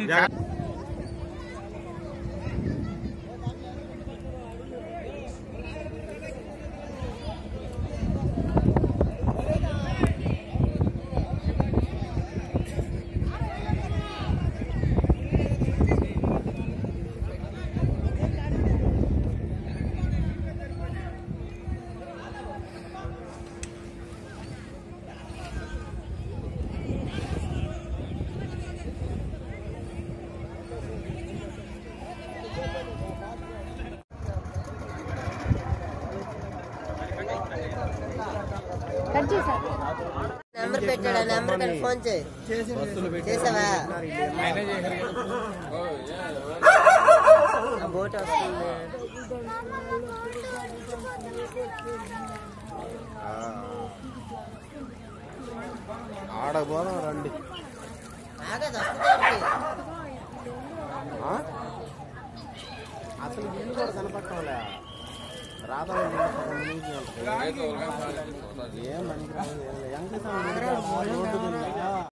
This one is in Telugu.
నెంబర్ పెట్టాడు, నెంబర్ కానీ ఫోన్ చేసావా? బోట్ వస్తుంది. ఆడపోదాం రండి. అసలు ఇల్లు కూడా కనపడటంలే. రాధా ఏం మంచి